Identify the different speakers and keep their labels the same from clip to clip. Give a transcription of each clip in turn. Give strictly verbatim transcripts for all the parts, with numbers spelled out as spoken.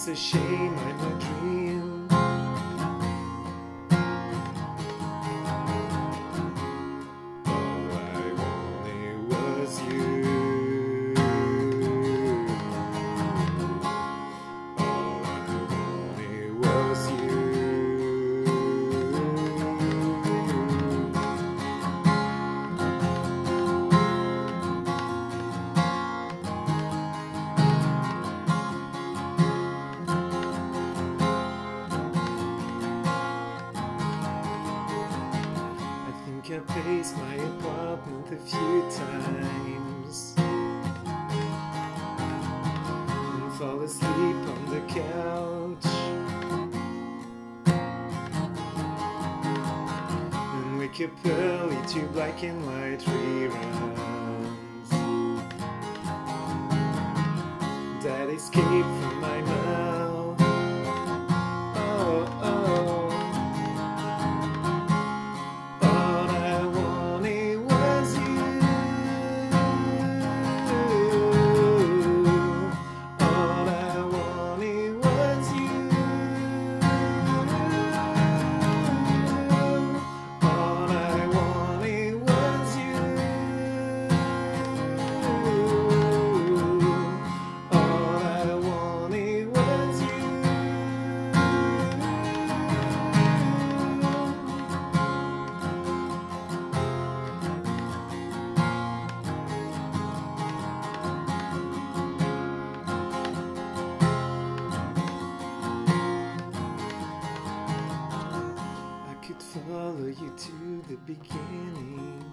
Speaker 1: it's a shame I'm a dream. All I wanted was you. All I wanted was you. I paced my apartment a few times and fall asleep on the couch and wake up early to black and white reruns that escape from my mouth. Oh, oh. Follow you to the beginning,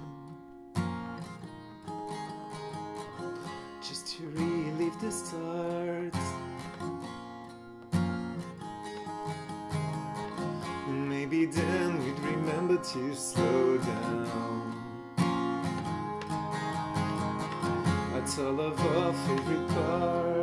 Speaker 1: just to relive the start, and maybe then we'd remember to slow down. At all of our favorite parts,